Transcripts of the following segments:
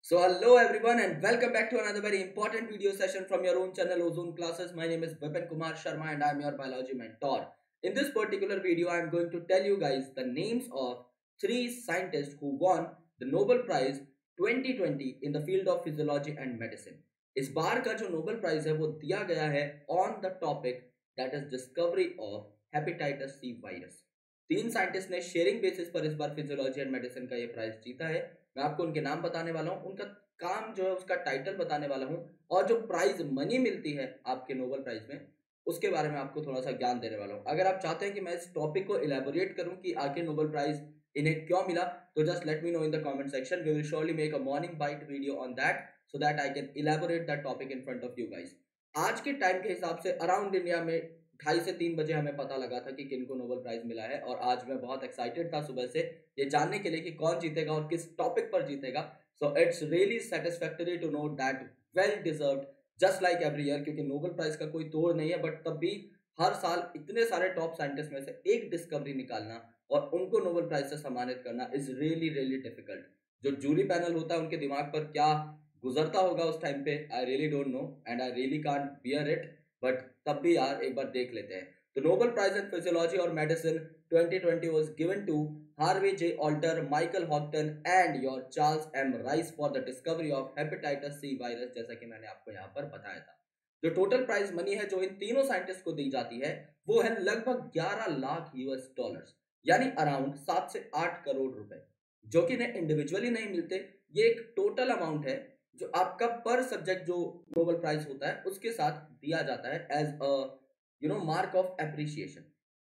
So hello everyone and welcome back to another very important video session from your own channel Ozone Classes. My name is Vipin Kumar Sharma and I am your biology mentor. In this particular video I am going to tell you guys the names of three scientists who won the Nobel Prize 2020 in the field of physiology and medicine. इस बार का जो Nobel prize है वो दिया गया है on the topic that is discovery of hepatitis C virus. तीन scientist ने शेयरिंग बेसिस पर इस बार फिजियोलॉजी एंड मेडिसिन का ये प्राइज जीता है। मैं आपको उनके नाम बताने वाला हूँ, उनका काम जो है उसका टाइटल बताने वाला हूँ और जो प्राइज मनी मिलती है आपके नोबेल प्राइज में उसके बारे में आपको थोड़ा सा ज्ञान देने वाला हूँ। अगर आप चाहते हैं कि मैं इस टॉपिक को इलेबोरेट करूँ कि आखिर नोबेल प्राइज इन्हें क्यों मिला, तो just let me know in the comment section. We will surely make a morning bite video on that so that I can elaborate that topic in front of you guys. आज के time के हिसाब से around India में 2:30 से 3 बजे हमें पता लगा था कि किनको नोबेल प्राइज मिला है और आज मैं बहुत एक्साइटेड था सुबह से ये जानने के लिए कि कौन जीतेगा और किस टॉपिक पर जीतेगा। So it's really satisfactory to know that well deserved just like every year, क्योंकि नोबेल प्राइज का कोई तोड़ नहीं है, बट तब भी हर साल इतने सारे टॉप साइंटिस्ट में से एक डिस्कवरी निकालना और उनको नोबेल प्राइज से सम्मानित करना इज रियली रियली डिफिकल्ट। जो जूरी पैनल होता है उनके दिमाग पर क्या गुजरता होगा उस टाइम पे, I really don't know and I really can't bear it, but तब भी यार एक बार देख लेते हैं। तो नोबेल प्राइज इन फिजियोलॉजी और medicine 2020 was given to Harvey J. Alter, Michael Houghton and your Charles M. Rice for the discovery of hepatitis C virus, जैसा कि मैंने आपको यहाँ पर बताया था। जो टोटल प्राइज मनी है जो इन तीनों साइंटिस्ट को दी जाती है वो है लगभग 11 लाख यूएस डॉलर्स, यानी अराउंड 7 से 8 करोड़ रुपए, जो कि इन्हें इंडिविजुअली नहीं मिलते। ये एक टोटल अमाउंट है जो आपका पर सब्जेक्ट जो नोबेल प्राइज होता है उसके साथ दिया जाता है as a mark of appreciation.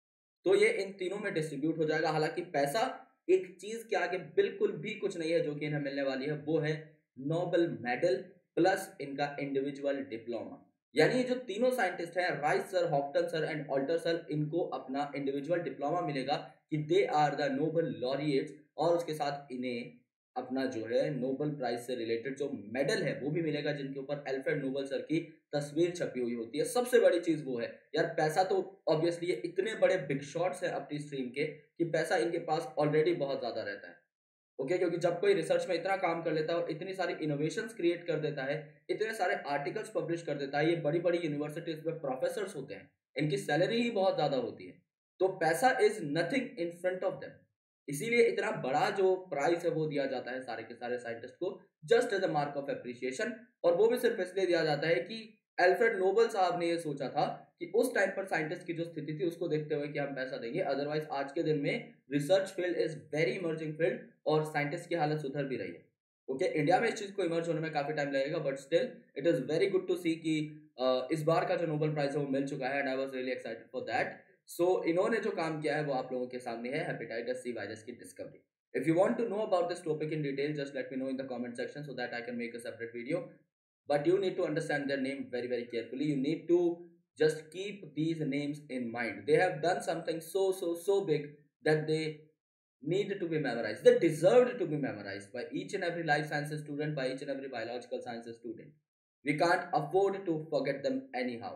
तो ये इन तीनों में डिस्ट्रीब्यूट हो जाएगा। हालांकि पैसा एक चीज के आगे बिल्कुल भी कुछ नहीं है जो कि इन्हें मिलने वाली है, वो है नोबेल मेडल प्लस इनका इंडिविजुअल डिप्लोमा। यानी ये जो तीनों साइंटिस्ट हैं, Rice sir, Houghton sir and Alter sir, इनको अपना इंडिविजुअल डिप्लोमा मिलेगा कि they are the Nobel laureates, और उसके साथ इन्हें अपना जो है नोबेल प्राइज से रिलेटेड जो मेडल है वो भी मिलेगा, जिनके ऊपर अल्फ्रेड नोबेल सर की तस्वीर छपी हुई होती है। सबसे बड़ी चीज वो है यार, पैसा तो ऑब्वियसली ये इतने बड़े बिग शॉट्स हैं अपनी स्ट्रीम के कि पैसा इनके पास ऑलरेडी बहुत ज्यादा रहता है। ओके, क्योंकि जब कोई रिसर्च में इतना काम कर लेता है और इतनी सारी इनोवेशंस क्रिएट कर देता है, इतने सारे आर्टिकल्स पब्लिश कर देता है, ये बड़ी बड़ी यूनिवर्सिटीज में प्रोफेसर्स होते हैं, इनकी सैलरी ही बहुत ज्यादा होती है, तो पैसा is nothing in front of them. इसीलिए इतना बड़ा जो प्राइज है वो दिया जाता है सारे के सारे साइंटिस्ट को just as a mark of appreciation. और वो भी सिर्फ इसलिए दिया जाता है कि अल्फ्रेड नोबेल साहब ने ये सोचा था कि उस टाइम पर साइंटिस्ट की जो स्थिति थी उसको देखते हुए कि हम पैसा देंगे। अदरवाइज आज के दिन में research field is very emerging field और साइंटिस्ट की हालत सुधर भी रही है। ओके, इंडिया में इस चीज को इमर्ज होने में काफी टाइम लगेगा, but still it is very good to see कि इस बार का जो नोबेल प्राइज है वो मिल चुका है and I was really excited for that. So इन्होंने जो काम किया है वो आप लोगों के सामने है, हेपेटाइटिस सी वायरस की discovery. If you want to know about this topic in detail just let me know in the comment section so that I can make a separate video, but you need to understand their name very very carefully. You need to just keep these names in mind. They have done something so big that they need to be memorized, they deserved to be memorized by each and every life sciences student, by each and every biological sciences student. We can't afford to forget them anyhow.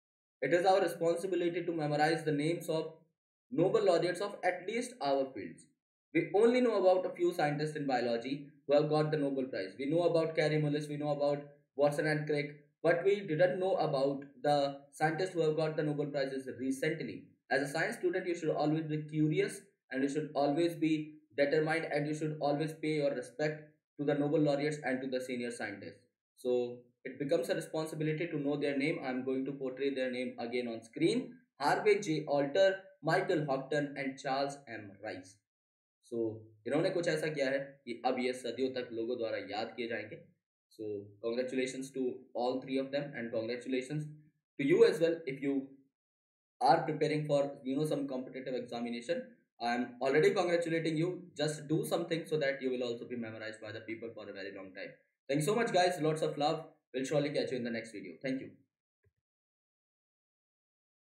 It is our responsibility to memorize the names of Nobel laureates of at least our fields. We only know about a few scientists in biology who have got the Nobel Prize. We know about Carey Mullis, we know about Watson and Crick, but we didn't know about the scientists who have got the Nobel Prizes recently. As a science student, you should always be curious and you should always be determined and you should always pay your respect to the Nobel laureates and to the senior scientists. So it becomes a responsibility to know their name. I'm going to portray their name again on screen. Harvey J. Alter, Michael Houghton and Charles M. Rice. So इन्होंने कुछ ऐसा किया है कि अब ये सदियों तक लोगों द्वारा याद किए जाएंगे. So congratulations to all three of them and congratulations to you as well if you are preparing for some competitive examination. I am already congratulating you. Just do something so that you will also be memorized by the people for a very long time. Thanks so much guys. Lots of love. We'll surely catch you in the next video. Thank you.